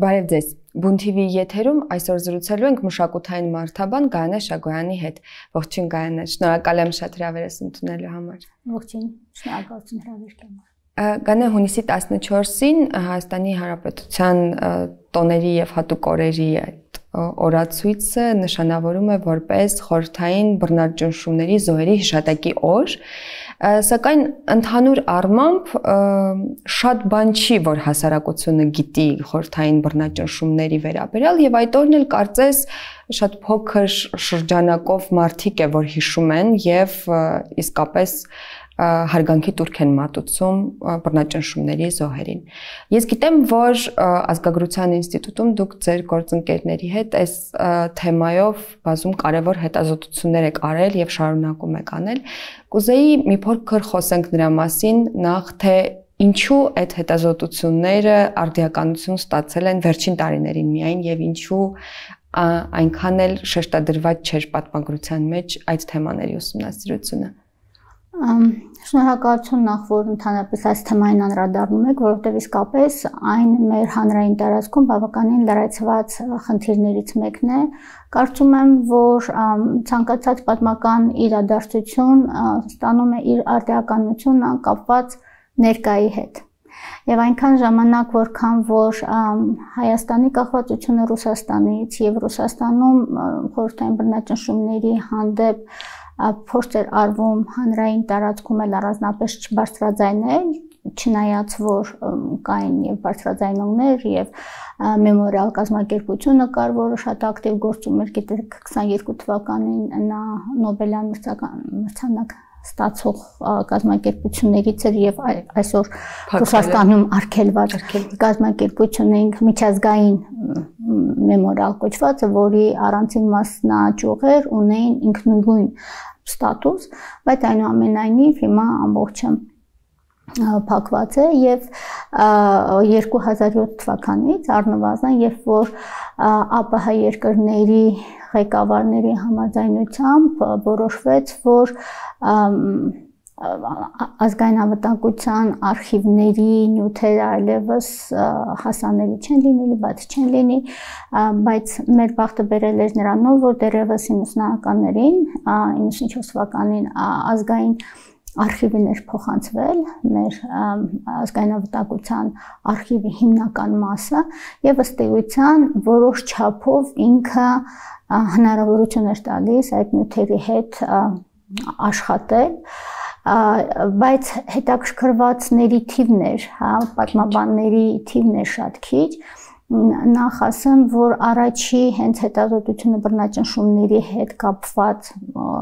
Բարև ձեզ, Բուն TV եթերում այսօր զրուցելու ենք մշակութային մարդաբան Գայանե Շագոյանի հետ։ Ողջույն Գայանե, շնորհակալ եմ շատ հրավերս ընդունելու համար։ Ողջույն, շնորհակալություն հրավերքի համար։ Գայանե, հունիսի 14-ին Հայաստանի Հանրապետության տոների եւ հատուկ օրերի օրացույցը նշանավորում է որպես խորհրդային բռնաճնշումների զոհերի հիշատակի օր, սակայն ընդհանուր առմամբ շատ բան չի, որ հասարակությունը գիտի խորհրդային բռնաճնշումների վերաբերյալ եւ այդ օրն էլ կարծես շատ փոքր շրջանակով մարդիկ է, որ հիշում են եւ իսկապես հարգանքի տուրք են մատուցում բռնաճնշումների զոհերին։ Ես գիտեմ, որ Ազգագրության ինստիտուտում դուք ձեր գործընկերների հետ այս թեմայով բազում կարևոր հետազոտություններ եք արել եւ շարունակում եք անել։ Կուզեի մի փոքր խոսենք նրա մասին, նախ թե ինչու այդ հետազոտությունները արդիականություն ստացել են վերջին տարիներին միայն եւ ինչու այնքան էլ շեշտադրված չէր պատմագրության մեջ այդ թեմաների ուսումնասիրությունը։ Շնորհակալություն նախ որ ընդհանրապես այս թեմային անդրադառնում եք, որովհետև իսկապես այն մեր հանրային տարածքում բավականին լրացված խնդիրներից մեկն է։ Կարծում եմ, որ ցանկացած պատմական իրադարձություն ստանում է իր արդիականությունը կապված ներկայի հետ։ Եվ այնքան ժամանակ, որքան որ Հայաստանի կախվածությունը Ռուսաստանից եւ Ռուսաստանում խորհրդային բռնաճնշումների հանդեպ փորձ էր արվում հանրային տարածքում էլ առանձնապես չբարձրաձայնել, չնայած որ կային եւ բարձրաձայնողներ եւ մեմորիալ կազմակերպությունը կար, որը շատ ակտիվ գործում էր, գիտեք 22 թվականին նա Նոբելյան մրցանակ ստացող կազմակերպություններից էր եւ այսօր Ռուսաստանում արգելված կազմակերպությունն միջազգային մեմորիալ կոչվածը, որի առանցին մասնաճյուղեր ունեին ինքնուրույն ստատուս, բայց այնուամենայնիվ հիմա ամբողջը փակված է եւ 2007 թվականից առնվազն երբ որ ԱՊՀ երկրների ղեկավարների համաձայնությամբ որոշվեց, որ ազգային անվտանգության արխիվների նյութերը այլևս հասանելի չեն լինելու, բաց չեն լինի, բայց մեր բախտը բերել էր նրանով, որ դեռևս 90-ականներին, 94 թվականին ազգային արխիվին էր փոխանցվել մեր ազգային անվտանգության արխիվի հիմնական մասը եւ ըստ էության որոշ չափով ինքը հնարավորություն էր տալիս այդ նյութերի հետ աշխատել, բայց հետաքրքրվածների թիվն էր, պատմաբանների թիվն էր շատ քիչ, նախ ասեմ, որ առաջի հենց հետազոտությունը բռնաճնշումների հետ կապված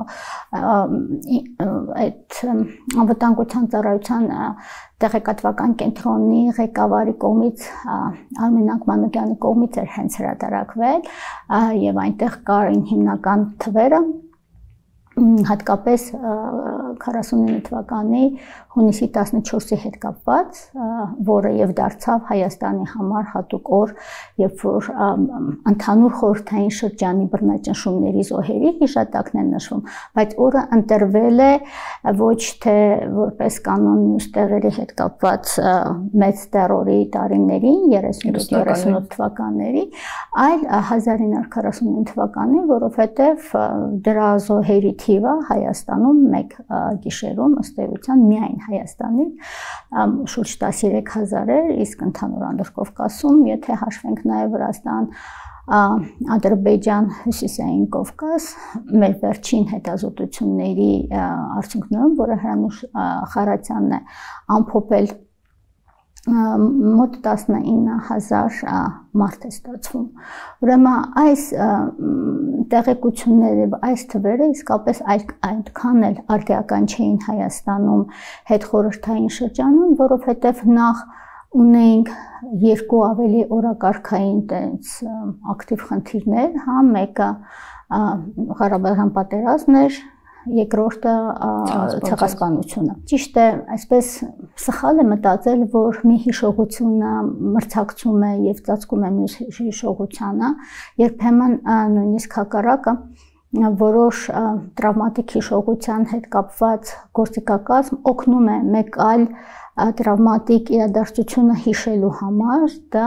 այդ անվտանգության ծառայության տեղեկատվական կենտրոնի ղեկավարի կողմից Արմեն Ակմանուկյանի կողմից էր հենց հրատարակվել եւ այնտեղ կային հիմնական թվերը հատկապես 49 թվականի հունիսի 14-ի հետ կապված, որը եւ դարձավ Հայաստանի համար հատուկ օր, երբ որ ընդհանուր խորհրդային շրջանի բռնաճնշումների զոհերի հիշատակն է նշվում, բայց օրը ընտրվել է ոչ թե որպես կանոն մյուս տեղերի հետ կապված մեծ տերորի տարիներին 37-38 թվականների, այլ 1949 թվականին, որովհետեւ դրա զոհերի թիվը Հայաստանում մեկ գիշերում ըստ էության միայն Հայաստանից շուրջ 13000 էր, իսկ ընդհանուր Անդրկովկասում, եթե հաշվենք նաև Վրաստան, Ադրբեջան, Հյուսիսային Կովկաս, մեր վերջին հետազոտությունների արդյունքներում, որը Հրանուշ Խարատյանն է ամփոփել մոտ 19000 մարդ է ստացվում։ Ուրեմն այս տեղեկությունները, այս թվերը իսկապես այդքան էլ արդիական չէին Հայաստանում հետխորհրդային շրջանում, որովհետև նախ ունեինք երկու ավելի օրակարգային տենց ակտիվ խնդիրներ, մեկը Ղարաբաղյան պատերազմն էր, երկրորդը ցեղասպանությունը։ Ճիշտ է, այսպես սխալ է մտածել, որ մի հիշողությունը մրցակցում է եւ ծածկում է մյուս հիշողությանը, երբեմն նույնիսկ հակառակը որոշ տրավմատիկ հիշողության հետ կապված գործիքակազմ օգնում է մեկ այլ տրավմատիկ իրադարձությունը հիշելու համար, դա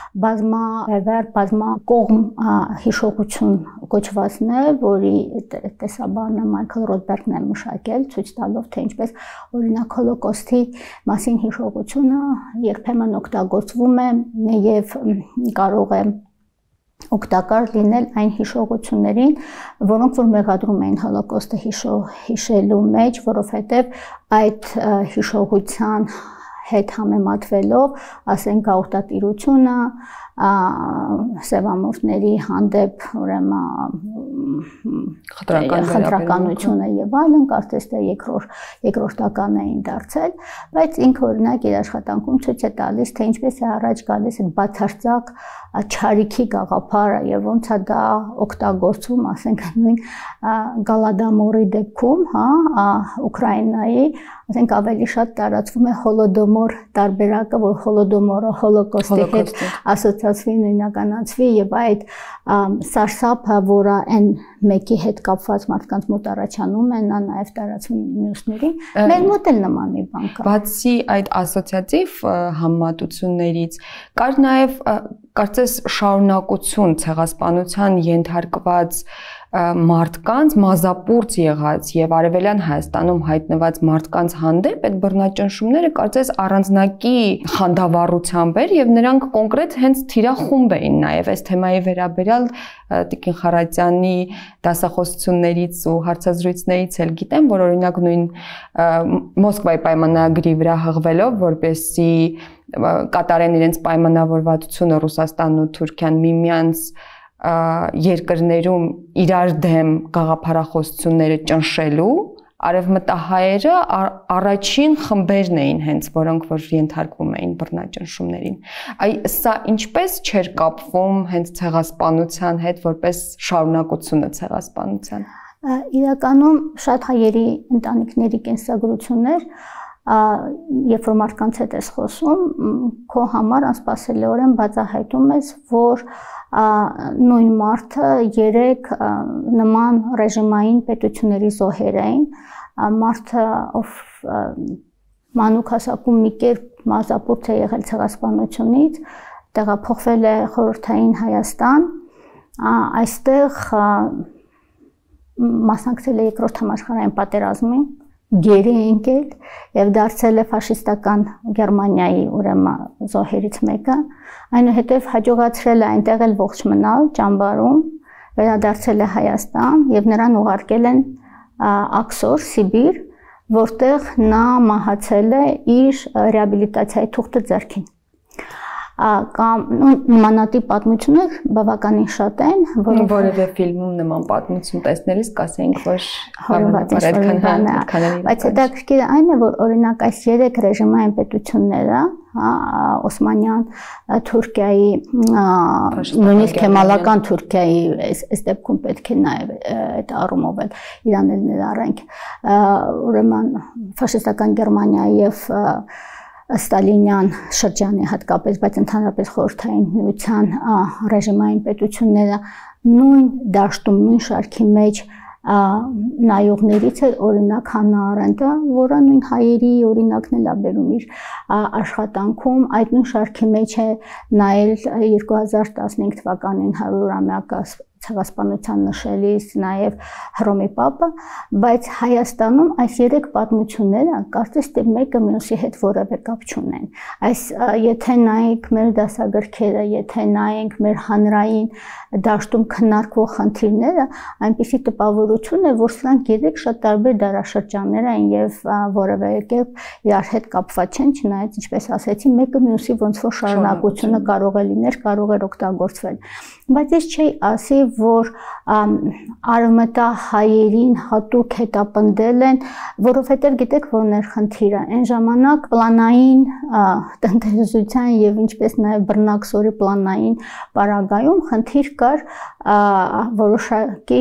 բազմակողմ հիշողություն կոչվածն է, որի տեսաբանը Մայքլ Ռոթբերգն է մշակել, ցույց տալով, թե ինչպես օրինակ հոլոկոստի մասին հիշողությունը երբեմն օգտագործվում է եւ կարող է օգտակար լինել այն հիշողություններին, որոնք որ մեղադրում էին հոլոկոստը հիշելու մեջ, որովհետև այդ հիշողության հետ համեմատվելով, ասենք գաղութատիրությունը, սևամորթների հանդեպ խտրականությունը եւ այլն, կարծես թե երկրորդական էին դարձել, բայց ինքը օրինակ իր աշխատանքում ցույց է տալիս, թե ինչպես է առաջ գալիս այդ բացարձակ չարիքի գաղափարը եւ ոնց է դա օգտագործվում, ասենք նույն Գալադամորի դեպքում, Ուկրաինայի, ասենք ավելի շատ տարածվում է հոլոդոմոր տարբերակը, որ հոլոդոմորը հոլոկոստի հետ ասոցիացվի, նույնականացվի եւ այդ սարսափը, որը այն մեկի հետ կապված մարդկանց մոտ առաջանում է, նա նաեւ տարածվում մյուսներին, մեր մոտ էլ նման մի բան կա։ Բացի այդ ասոցիատիվ համատություններից, կար նաեւ կարծես շարունակություն ցեղասպանության ենթարկված մարդկանց մազապուրծ եղած եւ Արևելյան Հայաստանում հայտնված մարդկանց հանդեպ այդ բռնաճնշումները կարծես առանձնակի խանդավառությամբ էր եւ նրանք կոնկրետ հենց թիրախումբ էին նաեւ այս թեմայի վերաբերյալ Տիկին Խարատյանի դասախոսություններից ու հարցազրույցներից էլ գիտեմ, որ օրինակ նույն Մոսկվայի պայմանագրի վրա հղվելով, որպեսզի կատարեն իրենց պայմանավորվածությունը Ռուսաստանն ու Թուրքիան միմյանց երկրներում իրար դեմ գաղափարախոսությունները ճնշելու, արևմտահայերը առաջին խմբերն էին հենց, որոնք որ ենթարկվում էին բռնաճնշումներին։ Սա ինչպես չէր կապվում հենց ցեղասպանության հետ, որպես շարունակությունը ցեղասպանության։ Իրականում շատ հայերի ընտանիքների կենսագրություններ, երբ որ մարդկանց հետ ես խոսում, քո համար անսպասելիորեն բացահայտում ես, որ նույն մարդը 3 նման ռեժիմային պետությունների զոհեր էին, մարդը ով մանուկ հասակում մի կերպ մազապուրծ է եղել ցեղասպանությունից, տեղափոխվել է խորհրդային Հայաստան, այստեղ մասնակցել է երկրորդ համաշխարհային պատերազմին, գերի ընկել եւ դարձել է ֆաշիստական Գերմանիայի ուրեմն զոհերից մեկը, այնուհետև հաջողացրել է այնտեղ էլ ողջ մնալ ճամբարում, վերադարձել է Հայաստան եւ նրան ուղարկել են Աքսոր, Սիբիր, որտեղ նա մահացել է իր ռեաբիլիտացիայի թուղթը ձեռքին։ Կամ նմանատիպ պատմություններ բավականին շատ են, որևէ ֆիլմում նման պատմություն տեսնելիս կասենք, որ բայց հետաքրքիրը այն է, որ օրինակ այս 3 ռեժիմային պետությունները, Օսմանյան Թուրքիայի, նույնիսկ Քեմալական Թուրքիայի, այս դեպքում պետք է նաև այդ առումով էլ իրան էլ ներառենք, ուրեմն ֆաշիստական Գերմանիայի եւ Ստալինյան շրջանի հատկապես, բայց ընդհանրապես խորհրդային միության ռեժիմային պետությունները նույն դաշտում, նույն շարքի մեջ նայողներից է օրինակ Հաննա Արենդը, որը նույն հայերի օրինակն էլ է բերում իր աշխատանքում, այդ նույն շարքի մեջ է նայել 2015 թվականին 100-ամյակը ցեղասպանության նշելիս նաև Հռոմի Պապը, բայց Հայաստանում այս 3 պատմությունները կարծես թե մեկը մյուսի հետ որևէ կապ չունեն։ Այս եթե նայենք մեր դասագրքերը, եթե նայենք մեր հանրային դաշտում քննարկվող խնդիրները, այնպիսի տպավորություն է, որ սրանք 3 շատ տարբեր դարաշրջաններ են եւ որևէ կերպ իրար հետ կապված չեն, չնայած ինչպես ասեցի, մեկը մյուսի ոնց որ շարունակությունը կարող է լինել, կարող է օգտագործվել։ Բայց ես չի ասի, որ արևմտահայերին հատուկ հետապնդել են, որովհետև գիտեք որն էր խնդիրը, այն ժամանակ պլանային տնտեսության եւ ինչպես նաեւ բռնակսորի պլանային պարագայում խնդիր կար որոշակի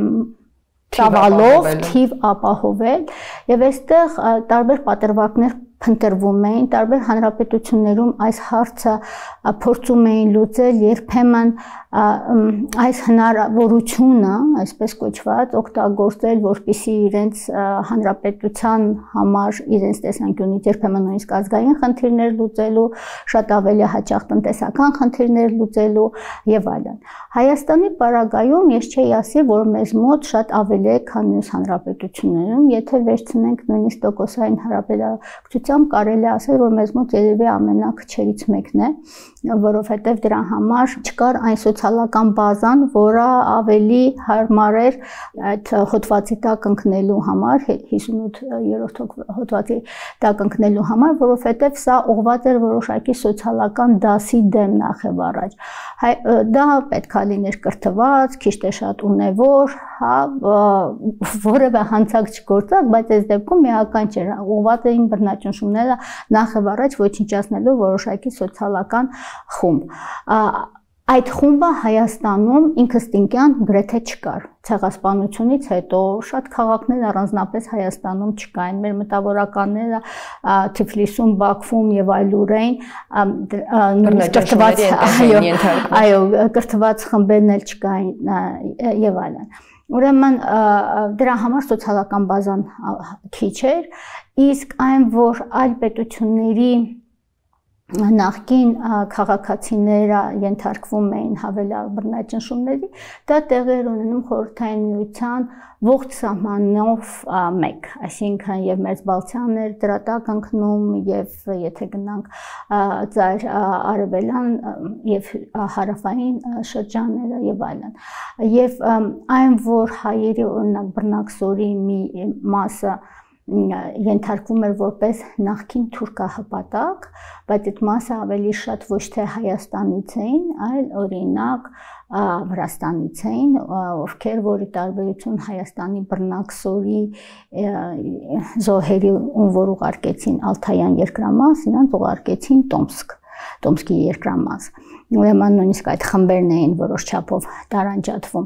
ծավալով թիվ ապահովել եւ այստեղ տարբեր պատրվակներ փնտրվում էին, տարբեր հանրապետություններում այս հարցը փորձում էին լուծել, երբեմն այս հնարավորությունը, այսպես կոչված, օգտագործել, որպեսզի իրենց հանրապետության համար, իրենց տեսանկյունից երբեմն նույնիսկ ազգային խնդիրներ լուծելու, շատ ավելի հաճախ տնտեսական խնդիրներ լուծելու եւ այլն։ Հայաստանի պարագայում ես չէի ասի, որ մեզ մոտ շատ ավելի է, քան մյուս հանրապետություններում, եթե վերցնենք նույնիսկ տոկոսային հարաբերակցությամբ կարելի է ասել, որ մեզ մոտ երևի ամենակչերից մեկն է, որովհետեւ դրա համար չկար այն սոցիալական բազան, որը ավելի հարմար էր այդ հոդվածի տակ ընկնելու համար, 58-րդ հոդվածի տակ ընկնելու համար, որովհետեւ սա ուղղված էր որոշակի սոցիալական դասի դեմ նախ առաջ։ Դա պետք է լիներ կրթված, քիչ թե շատ ունևոր, որևէ հանցակ չգործած, բայց այս դեպքում միական չէր, ուղղված էին բռնաճնշումները նախ առաջ ոչնչացնելու որոշակի սոցիալական խումբ։ Այդ խումբը Հայաստանում ինքնըստինքյան գրեթե չկար։ Ցեղասպանությունից հետո շատ քաղաքներ առանձնապես Հայաստանում չկային։ Մեր մտավորականները Թիֆլիսում, Բաքվում եւ այլուրեն կրթված խմբերն էլ չկային եւ այլն։ Ուրեմն դրա համար սոցիալական բազան քիչ էր, իսկ այն, որ այլ պետությունների նախկին քաղաքացիները ենթարկվում էին հավելյալ բռնաճնշումների, դա տեղի էր ունենում Խորհրդային Միության ողջ սահմանով մեկ, այսինքն եւ Մերձբալթյան էր դրա տակ ընկնում, եւ եթե գնանք ծայր արևելյան եւ հարավային շրջանները եւ այլն։ Եվ այն, որ հայերի օրինակ բռնակսորի մի մասը ենթարկվում էր որպես նախկին թուրքահպատակ, բայց այդ մասը ավելի շատ ոչ թե Հայաստանից էին, այլ օրինակ Վրաստանից էին, ովքեր որի տարբերություն Հայաստանի բռնակսորի զոհերի ում որ ուղարկեցին Ալթայան երկրամաս, իրանց ուղարկեցին Տոմսկի երկրամաս։ Ուրեմն նույնիսկ այդ խմբերն էին որոշ չափով տարանջատվում։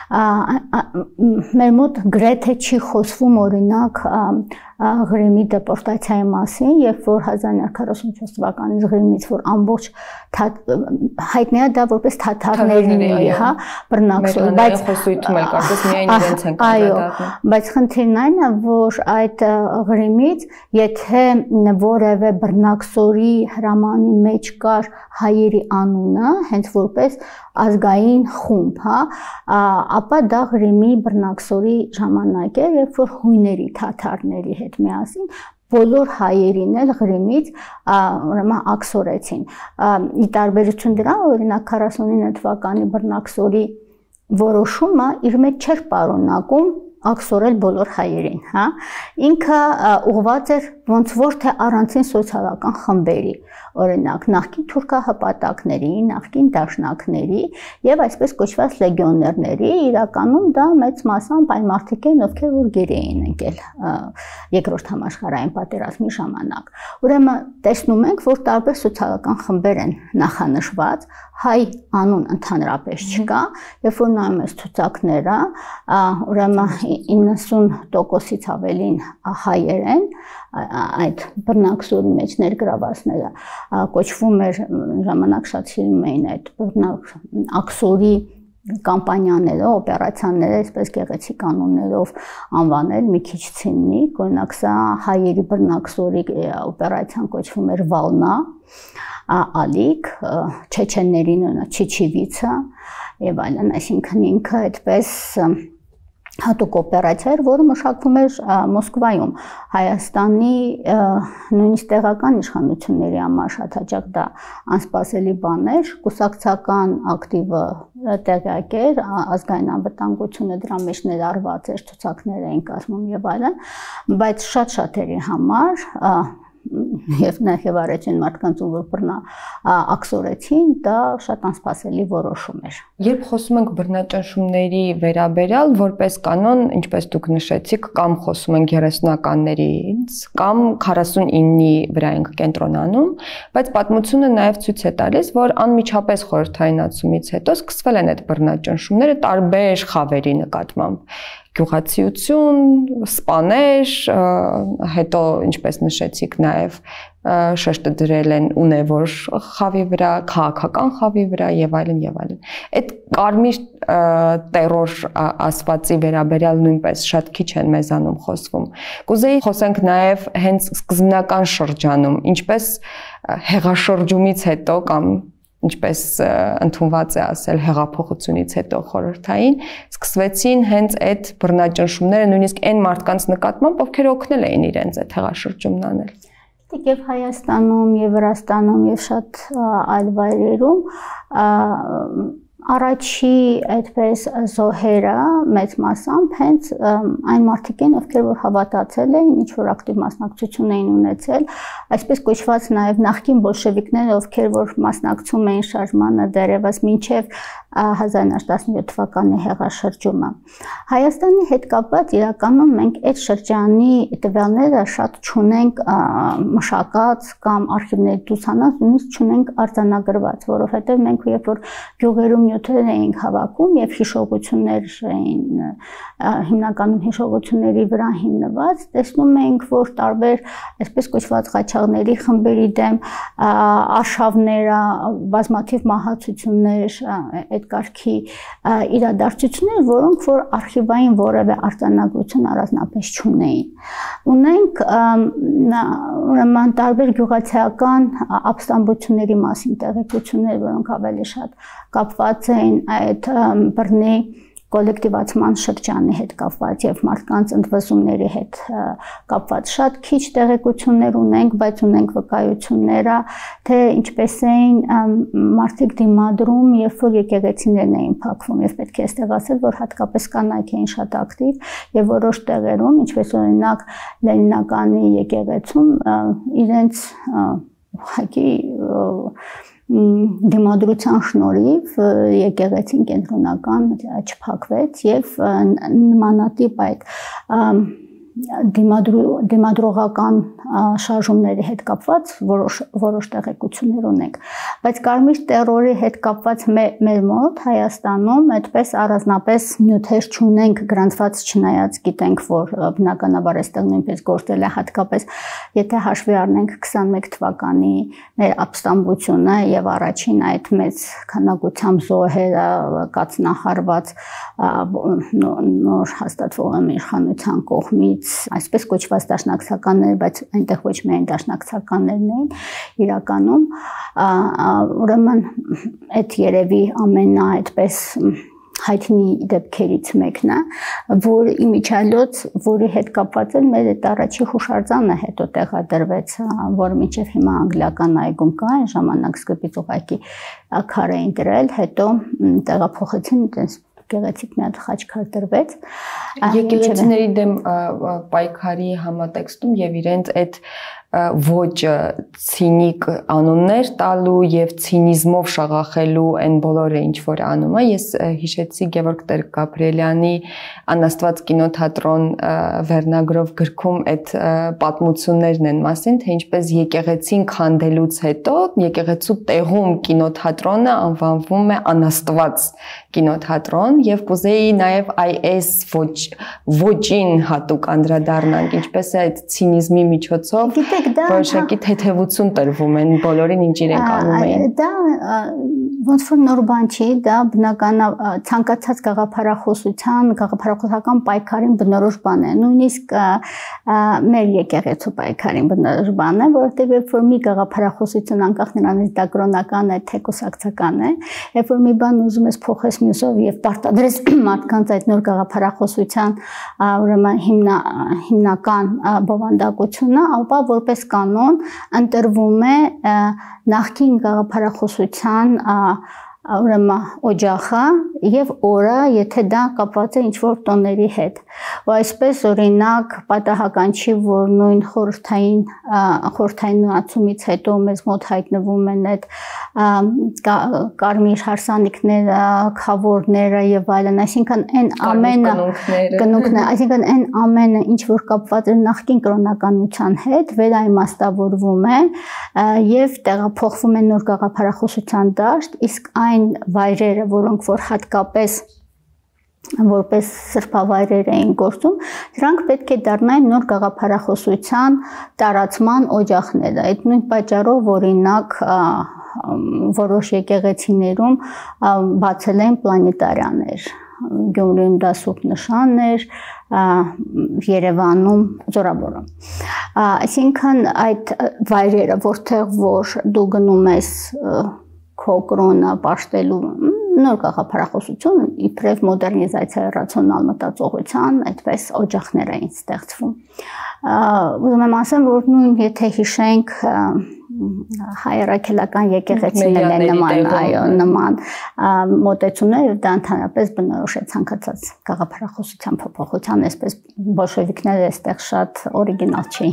Մեր մոտ գրեթե չի խոսվում օրինակ Ղրիմի դեպորտացիայի մասին, երբ որ 1944 թվականից Ղրիմից, որ ամբողջ հայտնի է դա որպես թաթարների, հա, բռնակսոր, բայց խոսույթում էլ կարծես միայն իրենց են կազմակերպում։ Բայց խնդիրն այն է, որ այդ Ղրիմից, եթե որևէ բռնակսորի հրամանի մեջ կար հայերի անունը, հենց որպես ազգային խումբ, հա, ապա դա Ղրիմի բռնակսորի ժամանակ էր, երբ որ հույների, թաթարների հետ միասին բոլոր հայերին էլ Ղրիմից ուրեմն աքսորեցին։ Ի տարբերություն դրա, օրինակ 49 թվականի բռնակսորի որոշումը իր մեջ չէր պարունակում աքսորել բոլոր հայերին, հա։ Ինքը ուղղված էր ոնց որ թե առանցին սոցիալական խմբերի, օրինակ նախկին թուրքահպատակների, նախկին դաշնակների եւ այսպես կոչված լեգիոներների, իրականում դա մեծ մասամբ այն մարդիկ են, ովքեր որ գերի էին ընկել երկրորդ համաշխարհային պատերազմի ժամանակ։ Ուրեմն տեսնում ենք, որ տարբեր սոցիալական խմբեր են նախանշված, հայ անուն ընդհանրապես չկա, երբ որ նայում ես ցուցակները, ուրեմն 90%-ից ավելին հայեր են, այդ բռնակսորի մեջ ներգրավվածները կոչվում էր ժամանակ շատ սիրում էին այդ աքսորի կամպանիաները, օպերացիաները, այսպես գեղեցիկ անուններով անվանել, մի քիչ ցինիկ, օրինակ սա հայերի բռնակսորի օպերացիան կոչվում էր Վալնա, Ալիկ, չեչեններին օրինակ Չիչիվիցը եւ այլն, այսինքն ինքը այդպես հատուկ օպերացիա էր, որը մշակվում էր Մոսկվայում։ Հայաստանի նույնիսկ տեղական իշխանությունների համար շատ հաճախ դա անսպասելի բան էր, կուսակցական ակտիվը տեղյակ էր, ազգային անվտանգությունը դրա մեջ ներառված էր, ցուցակներ էին կազմում եւ այլն, բայց շատ-շատերի համար եւ նաեւ արեցին մարդկանց ում որ բռնա աքսորեցին, դա շատ անսպասելի որոշում էր։ Երբ խոսում ենք բռնաճնշումների վերաբերյալ, որպես կանոն, ինչպես դուք նշեցիք, կամ խոսում ենք 30-ականներից, կամ 49-ի վրա ենք կենտրոնանում, բայց պատմությունը նաեւ ցույց է տալիս, որ անմիջապես խորհրդայնացումից հետո սկսվել են այդ բռնաճնշումները տարբեր խավերի նկատմամբ։ գյուղացիություն, սպաներ, հետո ինչպես նշեցիք նաև շեշտը դրել են ունևոր խավի վրա, քաղաքական խավի վրա եւ այլն եւ այլն։ Այդ կարմիր տերոր ասվածի վերաբերյալ նույնպես շատ քիչ են մեզանում խոսվում։ Կուզեի խոսենք նաև հենց սկզբնական շրջանում, ինչպես հեղաշրջումից հետո կամ ինչպես ընդունված է ասել հեղափոխությունից հետո խորհրդային սկսվեցին հենց այդ բռնաճնշումները նույնիսկ այն մարդկանց նկատմամբ, ովքեր օգնել էին իրենց այդ հեղաշրջումն անել։ Եվ Հայաստանում, եւ Վրաստանում, եւ շատ այլ վայրերում առաջի այդպես զոհերը մեծ մասամբ հենց այն մարդիկ են, ովքեր որ հավատացել էին, ինչ որ ակտիվ մասնակցություն էին ունեցել, այսպես կոչված նաև նախկին բոլշևիկները, ովքեր որ մասնակցում էին շարժմանը դեռևս մինչև 1917 թվականի հեղաշրջումը։ Հայաստանի հետ կապված իրականում մենք այդ շրջանի տվյալները շատ չունենք մշակած կամ արխիվների ցուցանած, նույնիսկ չունենք արձանագրված, որովհետև մենք երբ որ գյուղերում նյութեր էինք հավաքում եւ հիշողություններ էին հիմնականում հիշողությունների վրա հիմնված, տեսնում էինք, որ տարբեր այսպես կոչված ղաչաղների խմբերի դեմ արշավները, բազմաթիվ մահացություններ, այդ կարգի իրադարձություններ, որոնք որ արխիվային որևէ արձանագրություն առանձնապես չունեին։ Ունենք ուրեմն տարբեր գյուղացիական ապստամբությունների մասին տեղեկություններ, որոնք ավելի շատ կապված էին այդ բռնի կոլեկտիվացման շրջանի հետ կապված եւ մարդկանց ընդվզումների հետ կապված շատ քիչ տեղեկություններ ունենք, բայց ունենք վկայությունները, թե ինչպես էին մարդիկ դիմադրում, երբ որ եկեղեցիներն էին փակվում, եւ պետք է այստեղ ասել, որ հատկապես կանայք էին շատ ակտիվ եւ որոշ տեղերում, ինչպես օրինակ Լենինականի եկեղեցում, իրենց ուղղակի դիմադրության շնորհիվ եկեղեցին կենտրոնական չփակվեց եւ նմանատիպ այդ դիմադրողական շարժումների հետ կապված որոշ տեղեկություններ ունենք, բայց կարմիր տերորի հետ կապված մեր մոտ Հայաստանում այդպես առանձնապես նյութեր չունենք գրանցված, չնայած գիտենք, որ բնականաբար այստեղ նույնպես գործել է, հատկապես եթե հաշվի առնենք 21 թվականի մեր ապստամբությունը եւ առաջին այդ մեծ քանակությամբ զոհերը կացնահարված նոր հաստատվող իշխանության կողմից այսպես կոչված դաշնակցականներ, բայց այնտեղ ոչ միայն դաշնակցականներն էին իրականում, ուրեմն այդ երևի ամենա այդպես հայտնի դեպքերից մեկն է, որ իմիջիալոց, որի հետ կապված էր մեր այդ առաջի հուշարձանը հետո տեղադրվեց, որ մինչև հիմա անգլիական այգում կա, այն ժամանակ սկզբից ուղղակի քար էին դրել, հետո տեղափոխեցին այդպես գեղեցիկ մի հատ խաչքար դրվեց։ Եկեղեցիների դեմ պայքարի համատեքստում եւ իրենց այդ ոճը ցինիկ անուններ տալու եւ ցինիզմով շաղախելու այն բոլորը ինչ որ անում է, ես հիշեցի Գևորգ Տեր-Գաբրիելյանի Անաստված կինոթատրոն վերնագրով գրքում այդ պատմություններն են մասին, թե ինչպես եկեղեցին քանդելուց հետո եկեղեցու տեղում կինոթատրոնը անվանվում է Անաստված կինոթատրոն եւ կուզեի նաեւ այս ոճին հատուկ անդրադառնանք, ինչպես է այդ ցինիզմի միջոցով որոշակի թեթևություն տրվում են բոլորին ինչ իրենք անում էին։ Դա ոնց որ նոր բան չի, դա բնական ցանկացած գաղափարախոսական պայքարին բնորոշ բան է, նույնիսկ մեր եկեղեցու պայքարին բնորոշ բան է, որովհետև երբ որ մի գաղափարախոսություն անկախ նրանից դա կրոնական է, թե կուսակցական է, երբ որ մի բան ուզում ես փոխես մյուսով եւ պարտադրես մարդկանց այդ նոր գաղափարախոսության ուրեմն հիմնական բովանդակությունը, ապա որպես կանոն ընտրվում է նախկին գաղափարախոսության ուրեմն օջախը եւ օրը, եթե դա կապված է ինչ-որ տոների հետ։ Ու այսպես օրինակ պատահական չի, որ նույն խորհրդայնացումից հետո մեզ մոտ հայտնվում են այդ կարմիր հարսանիքները, խավորները եւ այլն, այսինքն այն ամենը կնունքները, այսինքն այն ամենը ինչ որ կապված է նախկին կրոնականության հետ, վերաիմաստավորվում է եւ տեղափոխվում է նոր գաղափարախոսության դաշտ, իսկ այն վայրերը, որոնք որ հատկապես որպես սրբավայրեր էին գործում, դրանք պետք է դառնային նոր գաղափարախոսության տարածման օջախները։ Այդ նույն պատճառով օրինակ որոշ եկեղեցիներում բացել են պլանետարիաներ, Գյումրիում դա սուրբ նշան էր, Երևանում Զորաբորում։ Այսինքն այդ վայրերը, որտեղ որ դու գնում ես քո կրոնը պաշտելու նոր գաղափարախոսություն, իբրև մոդեռնիզացիայի ռացիոնալ մտածողության, այդպես օջախներ էին ստեղծվում։ Ուզում եմ ասեմ, որ նույն եթե հիշենք հայրաքելական եկեղեցիներն են նման մոտեցումներ, եւ դա ընդհանրապես բնորոշ է ցանկացած գաղափարախոսության փոփոխության, այսպես բոլշևիկները այստեղ շատ օրիգինալ չէին։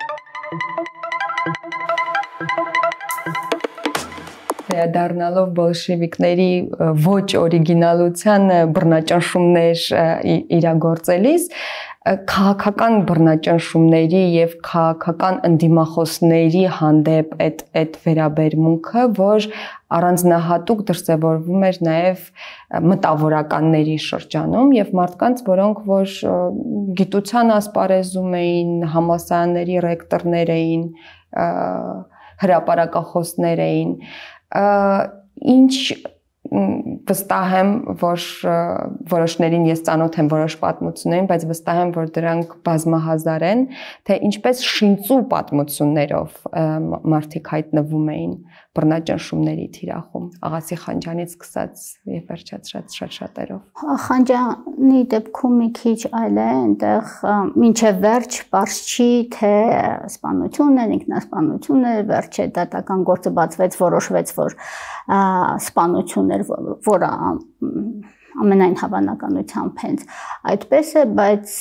Վերադառնալով բոլշևիկների ոչ օրիգինալության բռնաճնշումներ իրագործելիս, քաղաքական բռնաճնշումների եւ քաղաքական ընդդիմախոսների հանդեպ այդ վերաբերմունքը, որ առանձնահատուկ դրսևորվում էր նաեւ մտավորականների շրջանում եւ մարդկանց, որոնք որ գիտության ասպարեզում էին, համալսարանների ռեկտորներ էին, հրապարակախոսներ էին, ինչ վստահ եմ, որ որոշներին ես ծանոթ եմ որոշ պատմություններին, բայց վստահ եմ, որ դրանք բազմահազար են, թե ինչպես շինծու պատմություններով մարդիկ հայտնվում էին բռնաճնշումների թիրախում, Աղասի Խանջյանից սկսած եւ վերջացած շատերով։ Խանջյանի դեպքում մի քիչ այլ է, այնտեղ մինչև վերջ պարզ չի, թե սպանությունն է, ինքնասպանությունն է, վերջը դատական գործը բացվեց, որոշվեց, որ սպանություն էր, որը ամենայն հավանականությամբ հենց այդպես է, բայց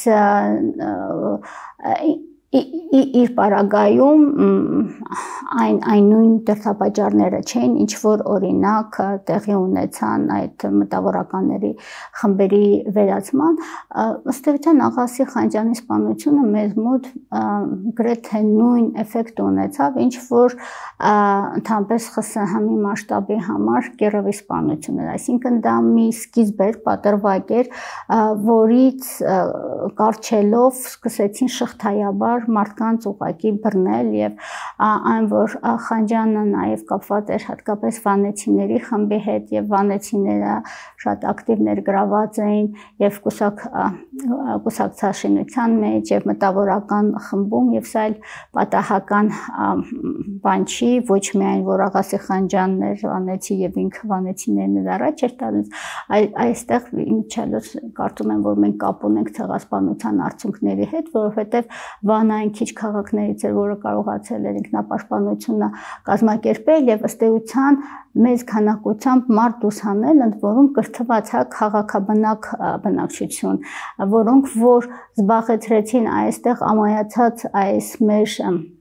իր պարագայում այն նույն դրդապատճառները չէին, ինչ որ օրինակ տեղի ունեցան այդ մտավորականների խմբերի վերացման, ըստ էության Աղասի Խանջյանի սպանությունը մեզ մոտ գրեթե նույն էֆեկտ ունեցավ, ինչ որ ընդհանրապես ԽՍՀՄ-ի մասշտաբի համար Կիրովի սպանությունն էր, այսինքն դա մի սկիզբ էր, պատրվակ էր, որից կարճելով սկսեցին շղթայաբար մարդկանց ուղղակի բռնել եւ այն որ Խանջյանը նաեւ կապված էր հատկապես վանեցիների խմբի հետ եւ վանեցիները շատ ակտիվ ներգրաված էին եւ կուսակցաշինության մեջ եւ մտավորական խմբում եւ սա էլ պատահական բան չի, ոչ միայն որ Աղասի Խանջյանն էր վանեցի եւ ինքը վանեցիներն էլ առաջ էր տալիս, այլ այստեղ ինչալուց կարծում եմ որ մենք կապ ունենք ցեղասպանության արդյունքների հետ, որովհետեւ Վանային քիչ քաղաքներից էր, որը կարողացել էր ինքնապաշտպանությունը կազմակերպել եւ ըստ էության մեծ քանակությամբ մարդ դուսանել, ընդ որում կրթված է քաղաքաբնակ բնակչություն, որոնք որ զբաղեցրեցին այստեղ ամայացած այս մեր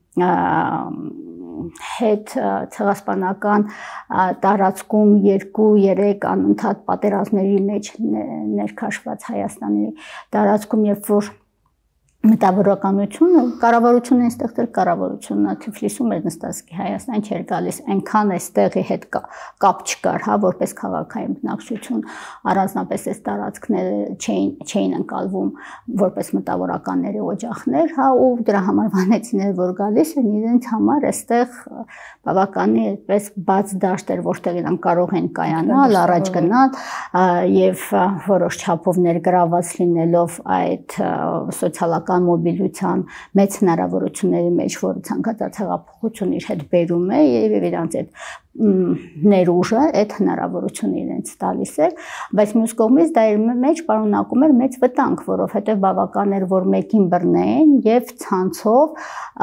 հետ ցեղասպանական տարածքում 2-3 անընդհատ պատերազմների մեջ ներքաշված Հայաստանի տարածքում, երբ որ մտավորականությունը, կառավարությունը են ստեղծել կառավարությունը Թիֆլիսում էր նստածքի Հայաստան չէր գալիս, այնքան էստեղի հետ կապ չկար, հա, որպես քաղաքային բնակչություն, առանձնապես այս տարածքները չէին ընկալվում որպես մտավորականների օջախներ, հա, ու դրա համար վանեցիները որ գալիս են իրենց համար էստեղ բավականին այդպես բաց դաշտ էր, որտեղ իրենք կարող են կայանալ, առաջ գնալ եւ որոշ չափով ներգրաված լինելով այդ սոցիալական մոբիլության մեծ հնարավորությունների մեջ, որը ցանկացած հեղափոխություն իր հետ բերում է եւ իրանց այդ ներուժը այդ հնարավորությունը իրենց տալիս էր, բայց մյուս կողմից դա իր մեջ պարունակում էր մեծ վտանգ, որովհետեւ բավական էր որ մեկին բռնեն եւ ցանցով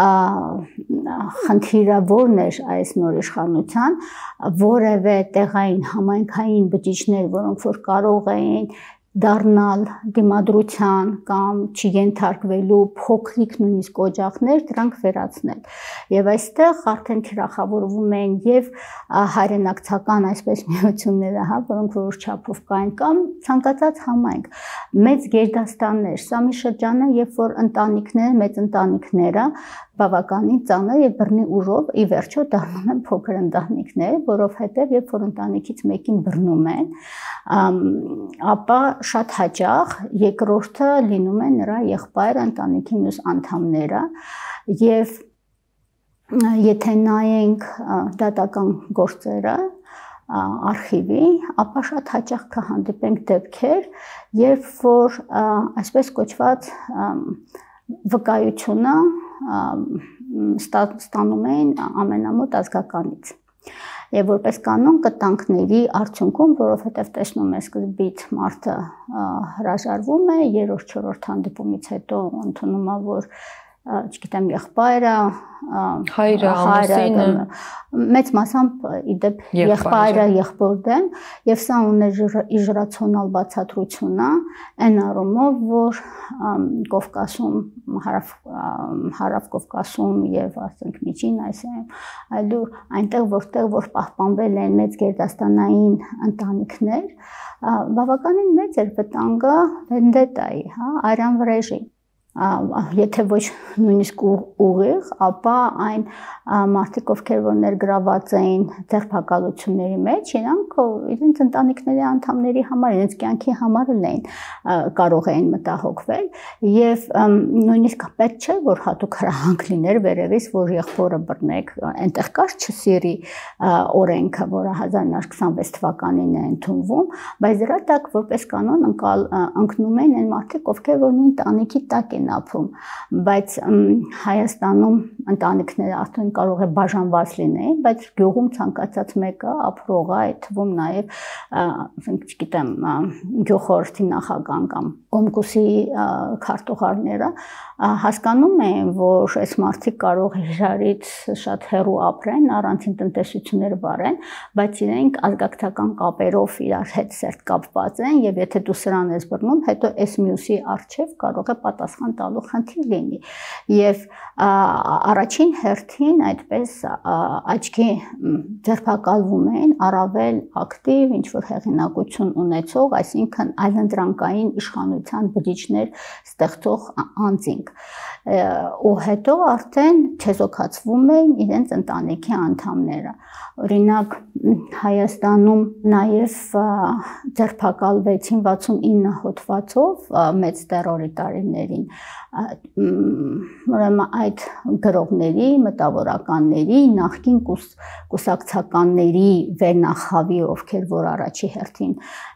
խնդիրավորն էր այս նոր իշխանության որևէ տեղային համայնքային բջիջներ, որոնք որ կարող էին դառնալ դիմադրության կամ չենթարկվելու փոքրիկ նույնիսկ օջախներ դրանք վերացնել եւ այստեղ արդեն թիրախավորվում են եւ հայրենակցական այսպես միությունները, հա, որոնք որոշ չափով կային կամ ցանկացած համայնք մեծ գերդաստաններ, սա մի շրջան է, երբ որ ընտանիքները, մեծ ընտանիքները բավականին ծանր եւ բռնի ուժով ի վերջո դառնում են փոքր ընտանիքներ, որովհետեւ երբ որ ընտանիքից մեկին բռնում են, ապա շատ հաճախ երկրորդը լինում է նրա եղբայրը, ընտանիքի մյուս անդամները եւ եթե նայենք դատական գործերը արխիվի, ապա շատ հաճախ կհանդիպենք դեպքեր, երբ որ այսպես կոչված վկայությունը ստանում են ամենամոտ ազգականից։ Եվ որպես կանոն կտանքների արդյունքում, որովհետև տեսնում է սկզբից մարդը հրաժարվում է, երրորդ, չորրորդ հանդիպումից հետո ընդունում է, որ չգիտեմ, եղբայրը, հայրը, ամուսինը, մեծ մասամբ իդեպ եղբայրը, եղբոր դեմ, եւ սա ուներ իժրացիոնալ բացատրությունը այն առումով, որ Կովկասում, հարավ Կովկասում եւ ասենք Միջին Ասիայում, այլու այնտեղ որ պահպանվել են մեծ գերդաստանային ընտանիքներ, բավականին մեծ էր վտանգը վենդետայի, արյան վրեժի։ Եթե ոչ նույնիսկ ուղիղ, ապա այն մարդիկ, ովքեր որ ներգրաված էին ձերբակալությունների մեջ, իրանք իրենց ընտանիքների անդամների համար, իրենց կյանքի համար էին կարող էին մտահոգվել եւ նույնիսկ պետք չէ որ հատուկ հրահանգ լիներ վերևից, որ եղբորը բռնեք, այնտեղ կար չսիրի օրենքը, որը 1926 թվականին է ընդունվում, բայց դրա տակ որպես կանոն ընկնում են այն մարդիկ, ովքեր որ նույն տանիքի տակ ապրում, բայց Հայաստանում ընտանիքները արդեն կարող է բաժանված լինեն, բայց գյուղում ցանկացած մեկը ապրող է, այդ թվում նաև, չգիտեմ, գյուղխորհրդի նախագահան կամ Կոմկուսի քարտուղարները հասկանում են, որ այս մարդիկ կարող է իրարից շատ հեռու ապրեն, առանցին տնտեսություններ վարեն, բայց իրենք ազգակցական կապերով իրար հետ սերտ կապված են եւ եթե դու սրան ես բռնում, հետո այս մյուսի արժեվ կարող է պատասխան տալու խնդիր լինի եւ առաջին հերթին այդպես աչքի ձերբակալվում են առավել ակտիվ ինչ որ հեղինակություն ունեցող, այսինքն այլընտրանքային իշխանության բջիջներ ստեղծող անձինք ու հետո արդեն չեզոքացվում են իրենց ընտանիքի անդամները։ Օրինակ Հայաստանում նաև ձերբակալվեցին 69 հոդվածով մեծ տերորի տարիներին ուրեմն այդ գրողների, մտավորականների, նախկին կուսակցականների վերնախավի, ովքեր որ առաջի հերթին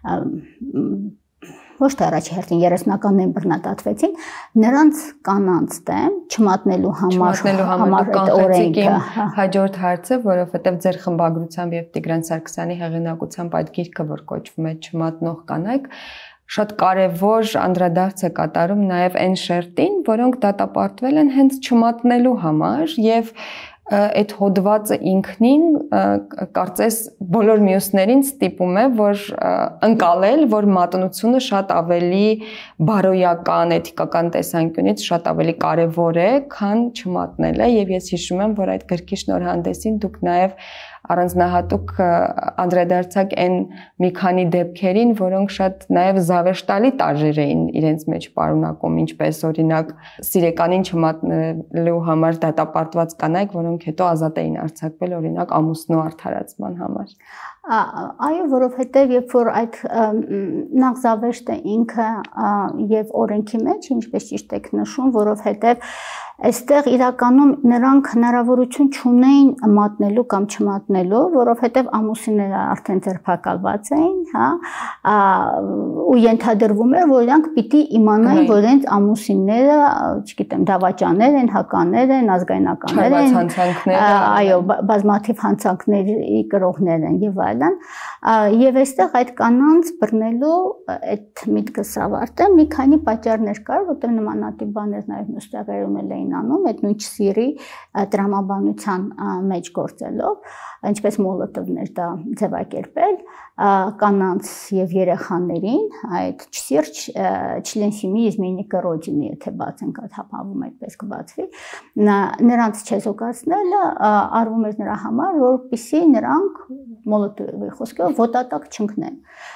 ոչ թե առաջի հերթին 30-ականներին բռնադատվեցին, նրանց կանանց դեմ չմատնելու համար այդ օրենքը հաջորդ հարցը, որովհետև ձեր խմբագրությամբ եւ Տիգրան Սարգսյանի հեղինակությամբ այդ գիրքը, որ կոչվում է Չմատնող կանայք, շատ կարևոր անդրադարձ է կատարում նաև այն շերտին, որոնք դատապարտվել են հենց չմատնելու համար եւ այդ հոդվածը ինքնին կարծես բոլոր մյուսներին ստիպում է, որ ընկալել, որ մատնությունը շատ ավելի բարոյական, էթիկական տեսանկյունից շատ ավելի կարևոր է, քան չմատնելը եւ ես հիշում եմ, որ այդ գրքի շնորհանդեսին դուք նաեւ առանձնահատուկ անդրադարձակ այն մի քանի դեպքերին, որոնք շատ նաև զավեշտալի տարրեր էին իրենց մեջ պարունակում, ինչպես օրինակ սիրեկանին չմատնելու համար դատապարտված կանայք, որոնք հետո ազատ էին արձակվել օրինակ ամուսնու արդարացման համար։ Այո, որովհետև երբ որ այդ նախ զավեշտը ինքը եւ օրենքի մեջ, ինչպես ճիշտ եք նշում, որովհետև այստեղ իրականում նրանք հնարավորություն չունեին մատնելու կամ չմատնելու, որովհետև ամուսինները արդեն ձերբակալված էին, ու ենթադրվում էր, որ իրանք պիտի իմանային, որ իրենց ամուսինները, չգիտեմ, դավաճաններ են, հականներ են, ազգայնականներ են, այո, բազմաթիվ հանցանքների կրողներ են եւ այլն, եւ այստեղ այդ կանանց բռնելու այդ միտքը սավարտը մի քանի պատճառներ կար, որտեղ նմանատիպ բաներ նաեւ մյուս տեղերում էլ էին անում, այդ նույն սիրի տրամաբանության մեջ գործելով, ինչպես Մոլոտովն էր դա ձևակերպել, կանանց եւ երեխաներին, այդ չսիրջ член семьи изменника родины, եթե բացենք այդ հապավում այդպես կբացվի, նրանց չեզոքացնելը արվում էր նրա համար, որպեսզի նրանք Մոլոտովի խոսքով ոտատակ չընկնեն։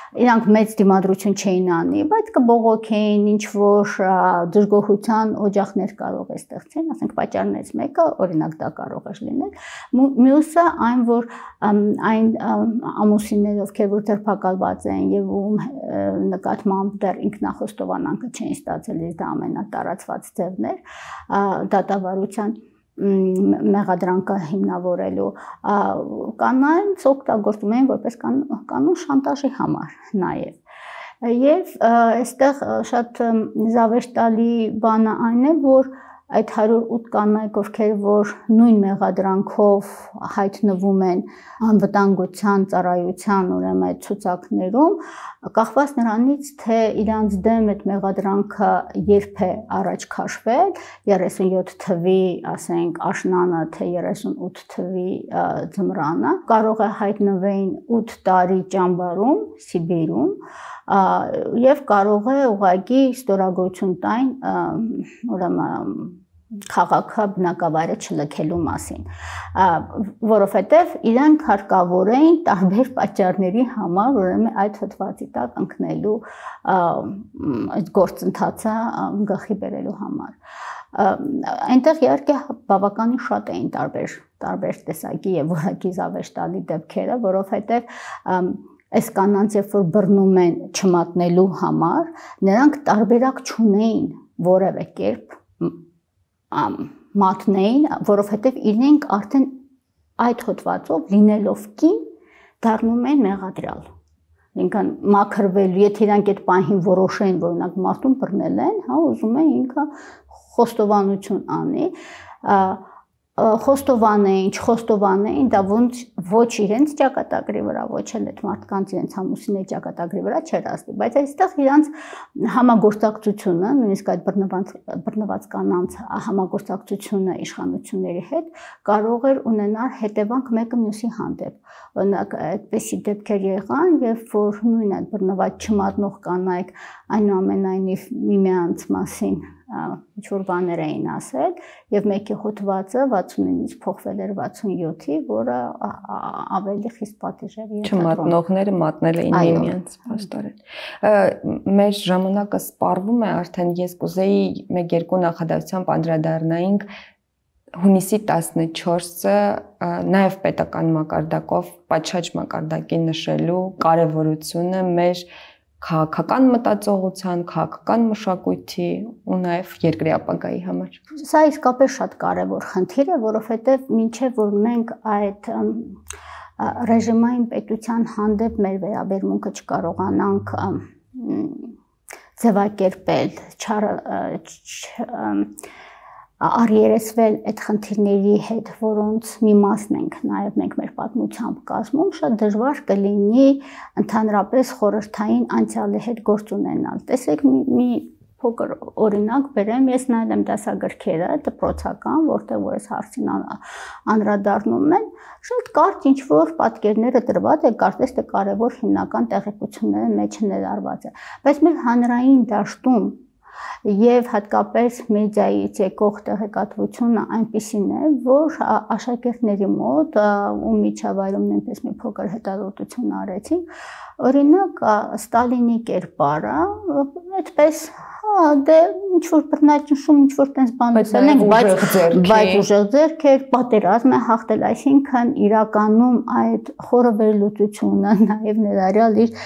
իրանք մեծ դիմադրություն չէին անի, բայց կբողոքեին, ինչ որ դժգոհության օջախներ կարող է ստեղծել, ասենք պատճառներից մեկը, օրինակ դա կարող է լինել, մյուսը այն որ այն ամուսիններ, ովքեր որ ձերբակալված են եւ ում նկատմամբ դեռ ինքնախոստովանանքը չէին ստացել, դա ամենատարածված ձևն էր դատավարության մեղադրանքը հիմնավորելու կանանց օգտագործում են որպես կանոն շանտաժի համար նաև եւ այստեղ շատ զավեշտալի բանը այն է որ այդ 108 կանայք ովքեր որ նույն մեղադրանքով հայտնվում են անվտանգության ծառայության ուրեմն այդ ցուցակներում կախված նրանից թե իրանց դեմ այդ մեղադրանքը երբ է առաջ քաշվել 37 թվի ասենք աշնանը թե 38 թվի ձմռանը կարող է հայտնվեին 8 տարի ճամբարում Սիբիրում եւ կարող է ուղղակի ստորագրություն տային ուրեմն քաղաքը բնակավայրը չլքելու մասին որովհետեւ իրանք հարկավոր էին տարբեր պատճառների համար ուրեմն այդ հոդվածի տակ ընկնելու այդ գործընթացը գլխի բերելու համար այնտեղ իհարկե բավականին շատ էին տարբեր տեսակի եւ որակի զավեշտալի դեպքերը որովհետեւ այս կանանց երբ որ բռնում են չմատնելու համար նրանք տարբերակ չունեին որևէ կերպ մատնեին որովհետև իրենք արդեն այդ հոդվածով լինելով կին դառնում են մեղադրյալ ինքան մաքրվելու եթե իրանք այդ պահին որոշեն որ օրինակ մարդուն բռնել են հա ուզում են ինքը խոստովանություն անի խոստովանեին, դա ոչ իրենց ճակատագրի վրա, ոչ էլ այդ մարդկանց իրենց ամուսինների ճակատագրի վրա չէր ասի, բայց այստեղ իրանց համագործակցությունը, նույնիսկ այդ բռնված կանանց համագործակցությունը իշխանությունների հետ կարող էր ունենալ հետևանք մեկը մյուսի հանդեպ։ Օրինակ այդպիսի դեպքեր եղան, երբ որ նույն այդ բռնված չմատնող կանայք այնուամենայնիվ միմյանց մասին ինչ-որ բաներ էին ասել և մեկի հոդվածը 69-ից փոխվել էր 67-ի, որը ավելի խիստ պատիժ էր չմատնողները մատնել էին միմյանց փաստորեն։ Մեր ժամանակը սպառվում է, արդեն ես կուզեի 1-2 նախադասությամբ անդրադառնայինք հունիսի 14-ը նաև պետական մակարդակով պատշաճ մակարդակի նշելու կարևորությունը մեր քաղաքական մտածողության, քաղաքական մշակույթի ու նաև երկրի ապագայի համար։ Սա իսկապես շատ կարևոր խնդիր է, որովհետև մինչև որ մենք այդ ռեժիմային պետության հանդեպ մեր վերաբերմունքը չկարողանանք ձևակերպել, առերեսվել այդ խնդիրների հետ, որոնց մի մասն ենք նաև մենք մեր պատմությամբ կազմում, շատ դժվար կլինի ընդհանրապես խորհրդային անցյալի հետ գործ ունենալ։ Տեսեք մի փոքր օրինակ բերեմ, ես նայել եմ դասագրքերը դպրոցական, որտեղ որ այս հարցին անդրադառնում են, շատ կարճ ինչ-որ պատկերները դրված է, կարծես թե կարևոր հիմնական տեղեկությունները մեջ ներառված է, բայց մեր հանրային դաշտում Եվ հատկապես մեդիայից եկող տեղեկատվությունը այնպիսին է, որ աշակերտների մոտ ու միջավայրում նույնպես մի փոքր հետազոտություն արեցինք, օրինակ Ստալինի կերպարը, այդպես դե ինչ-որ բռնաճնշում, ինչ-որ տենց բան ասել ենք, բայց ուժեղ ձեռք էր, պատերազմ է հաղթել, այսինքն իրականում այդ խորը վերլուծությունը նաև ներառյալ իր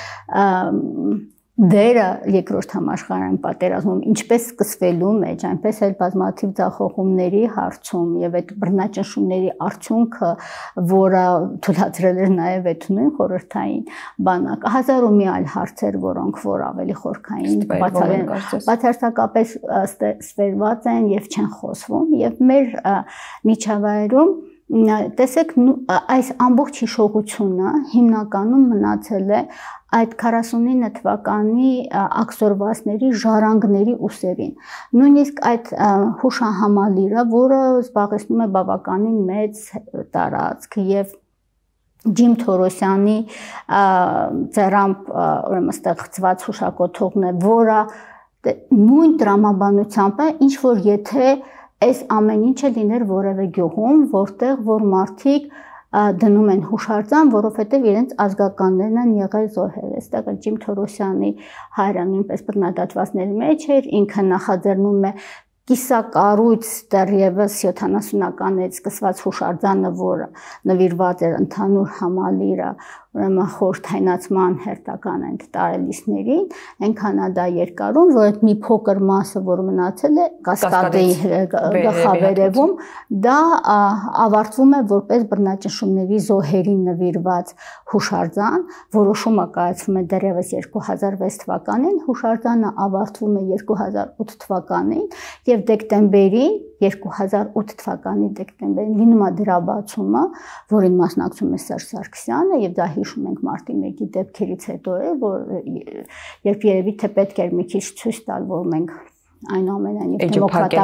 դերը երկրորդ համաշխարհային պատերազմում ինչպես սկսվելու մեջ, այնպես էլ բազմաթիվ ձախողումների հարցում եւ այդ բռնաճնշումների արդյունքը, որը թույլատրել էր նաեւ այդ նույն խորհրդային բանակը, հազար ու մի այլ հարցեր, որոնք որ ավելի խորքային բացարձակապես ստվերված են եւ չեն խոսվում եւ մեր միջավայրում տեսեք այս ամբողջ հիշողությունը հիմնականում մնացել է այդ 49 թվականի աքսորվածների ժառանգների ուսերին։ Նույնիսկ այդ հուշահամալիրը, որը զբաղեցնում է բավականին մեծ տարածք եւ Ջիմ Թորոսյանի ձեռամբ ուրեմն ստեղծված հուշակոթողն է, որը նույն տրամաբանությամբ է, ինչ որ եթե այս ամեն ինչը լիներ որևէ գյուղում, որտեղ որ մարդիկ դնում են հուշարձան, որովհետև իրենց ազգականներն են եղել զոհեր։ Այստեղ Ջիմ Թորոսյանի հայրը նույնպես բռնադատվածների մեջ էր, ինքը նախաձեռնում է կիսակառույց դեռևս 70-ականներից սկսված հուշարձանը, որը նվիրված էր ընդհանուր համալիրը, ուրեմն խորհրդայնացման հերթական այդ տարելիցներին, այնքան է դա երկարում, որ այդ մի փոքր մասը, որ մնացել է Կասկադի գլխավերևում, դա ավարտվում է որպես բռնաճնշումների զոհերին նվիրված հուշարձան, որոշումը կայացվում է դեռևս 2006 թվականին, հուշարձանը ավարտվում է 2008 թվականին եւ դեկտեմբերին 2008 թվականի դեկտեմբերին լինում է դրա բացումը, որին մասնակցում է Սերժ Սարգսյանը եւ դա հիշում ենք մարտի 1-ի դեպքերից հետո է, որ երբ երևի թե պետք էր մի քիչ ցույց տալ, որ մենք այնուամենայնիվ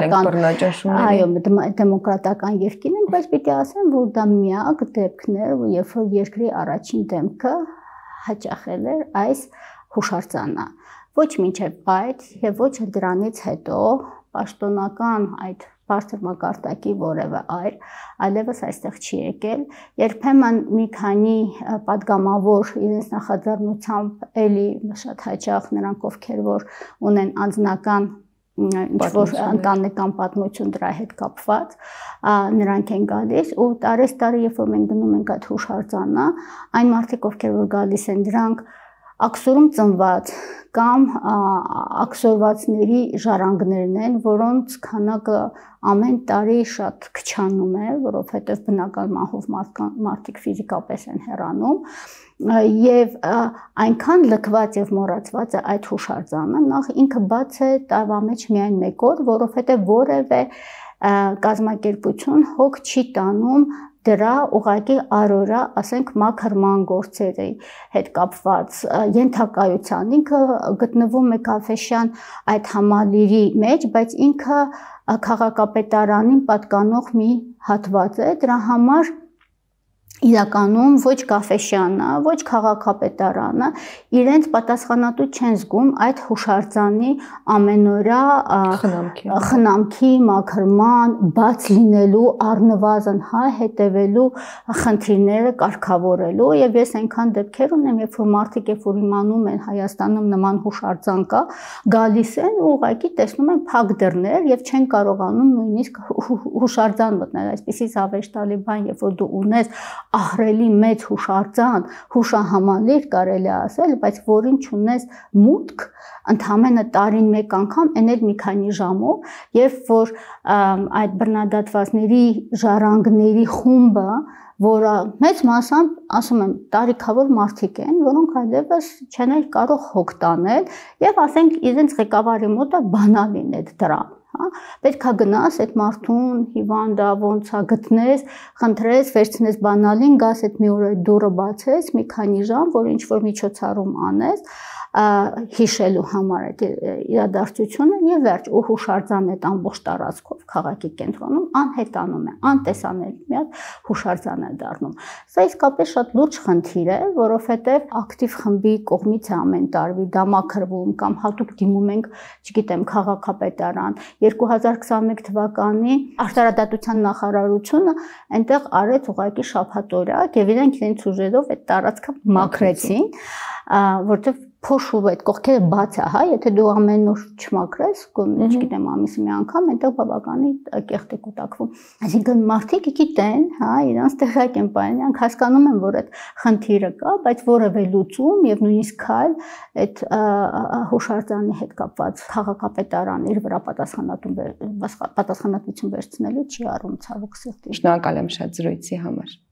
դեմոկրատական երկիր ենք, բայց պիտի ասեմ, որ դա միակ դեպքն էր, երբ որ երկրի առաջին դեմքը հաճախել էր այս հուշարձանը։ Ոչ մինչև այդ եւ ոչ դրանից հետո պաշտոնական այդ բարձր մակարդակի որևէ այլևս այստեղ չի եկել։ Երբեմն մի քանի падգամավոր իրենց նախաձեռնությամբ էլի շատ հաճախ նրանք ովքեր որ ունեն անձնական ինչ-որ ընտանեկան պատմություն դրա հետ կապված, նրանք են գալիս ու տարեստարի երբ որ մենք գնում ենք այդ հուշարձանը, այն մարդիկ ովքեր որ գալիս են դրանք աքսորում ծնված կամ աքսորվածների ժառանգներն են, որոնց քանակը ամեն տարի շատ քչանում է, որովհետև բնական մահով մարդիկ ֆիզիկապես են հեռանում, եւ այնքան լքված եւ մոռացված է այդ հուշարձանը, նախ ինքը բաց է տարվա մեջ միայն մեկ օր, որովհետև որևէ կազմակերպություն հոգ չի տանում դրա ուղղակի առօրյա, ասենք մաքրման գործերի հետ կապված ենթակայության ինքը գտնվում է Քավեշյան այդ համալիրի մեջ, բայց ինքը քաղաքապետարանին պատկանող մի հատված է, դրա համար իրականում ոչ Քավեշյանը, ոչ քաղաքապետարանը իրենց պատասխանատու չեն զգում այդ հուշարձանի ամենօրյա խնամքի, մաքրման, բաց լինելու, առնվազն հետևելու խնդիրները կարգավորելու եւ ես այնքան դեպքեր ունեմ, երբ որ մարդիկ երբ որ իմանում են Հայաստանում նման հուշարձան կա, գալիս են ու ուղղակի տեսնում են փակ դռներ եւ չեն կարողանում նույնիսկ հուշարձան մտնել, այսպեսի զավեշտալի բան, երբ որ դու ունես ահռելի մեծ հուշարձան, հուշահամալիր կարելի ասել, բայց որին չունես մուտք, ընդամենը տարին մեկ անգամ, այն էլ մի քանի ժամով, երբ որ այդ բռնադատվածների ժառանգների խումբը, որը մեծ մասամբ, ասում եմ, տարիքավոր մարդիկ են, որոնք այլևս չեն կարող հոգ տանել եւ ասենք իրենց ղեկավարի մոտ բանալին է դրան։ Պետք է գնաս այդ մարդուն, հիվանդը ոնց է գտնես, խնդրես, վերցնես բանալին, գաս այդ մի օր այդ դուռը բացես, մի քանի ժամ, որ ինչ որ միջոցառում անես, հիշելու համար այդ իրադարձությունը եւ վերջ ու հուշարձան այդ ամբողջ տարածքով քաղաքի կենտրոնում անհետանում է, անտեսանելի մի հատ հուշարձան է դառնում։ Սա իսկապես շատ լուրջ խնդիր է, որովհետեւ ակտիվ խմբի կողմից է ամեն տարի դա մաքրվում կամ հատուկ դիմում ենք, չգիտեմ, քաղաքապետարան 2021 թվականի արտարադատության նախարարությունը այնտեղ արեց ուղղակի շաբաթօրյակ եւ իրենք իրենց ուժերով այդ տարածքը մաքրեցին, որտեղ փոշու այդ կողքերը բաց է, հա, եթե դու ամեն օր չմաքրես, չգիտեմ, ամիսը մի անգամ, այնտեղ բավականին կեղտ է կուտակվում։ Այսինքն մարդիկ գիտեն, հա, իրանց տեղակ են պահել, նրանք հասկանում են, որ այդ խնդիրը կա, բայց որևէ լուծում եւ նույնիսկ քայլ այդ հուշարձանի հետ կապված քաղաքապետարան իր վրա պատասխանատվություն վերցնելու չի առում ցավոք սրտի։ Շնորհակալ եմ շատ զրույցի համար։